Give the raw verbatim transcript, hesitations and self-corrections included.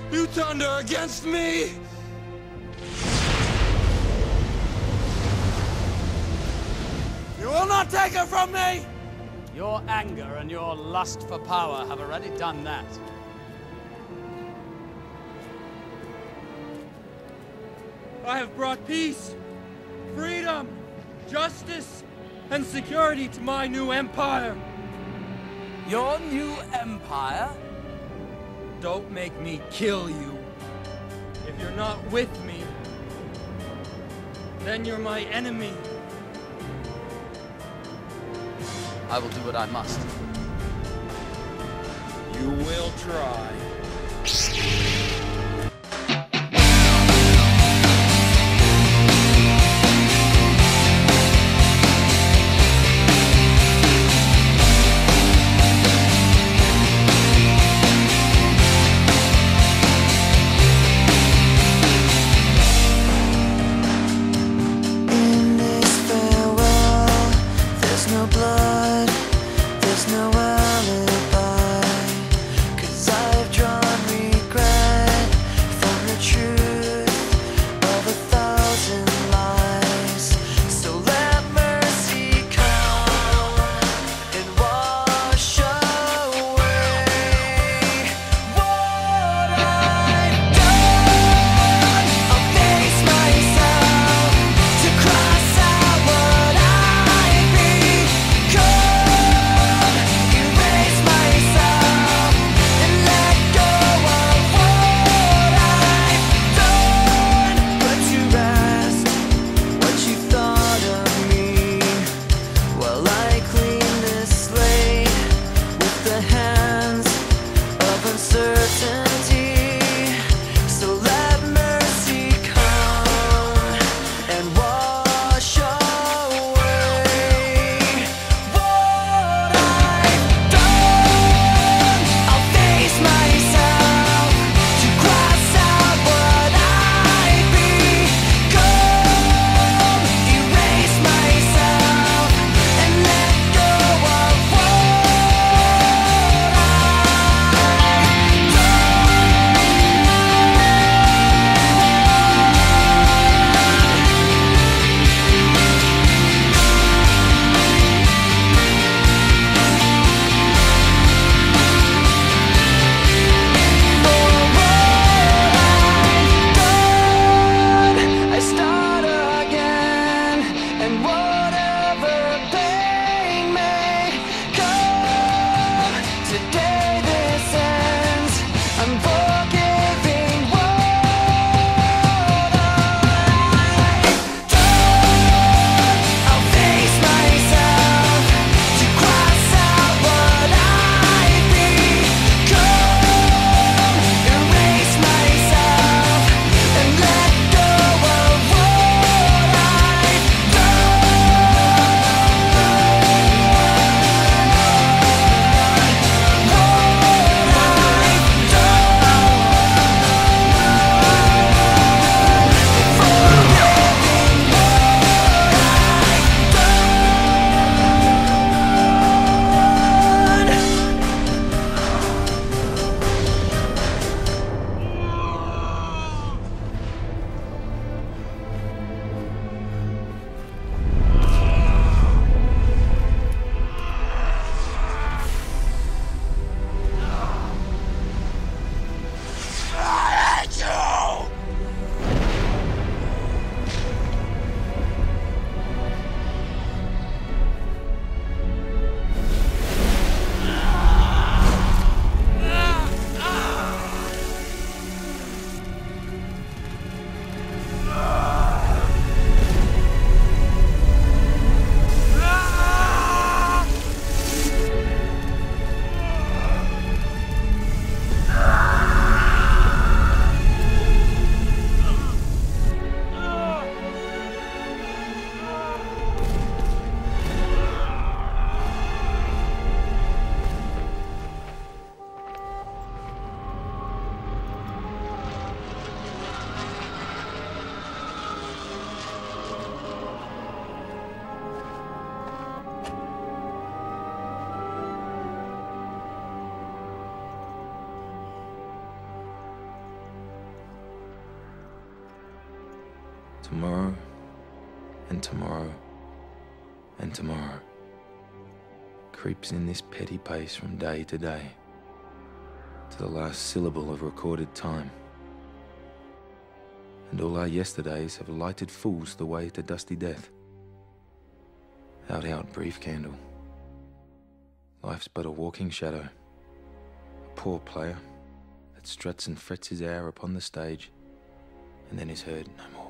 You turned her against me! You will not take her from me! Your anger and your lust for power have already done that. I have brought peace, freedom, justice, and security to my new empire. Your new empire? Don't make me kill you. If you're not with me, then you're my enemy. I will do what I must. You will try. Blood, there's no alibi, 'cause I've tried. Tomorrow, and tomorrow, and tomorrow creeps in this petty pace from day to day, to the last syllable of recorded time. And all our yesterdays have lighted fools the way to dusty death. Out, out, brief candle. Life's but a walking shadow, a poor player that struts and frets his hour upon the stage, and then is heard no more.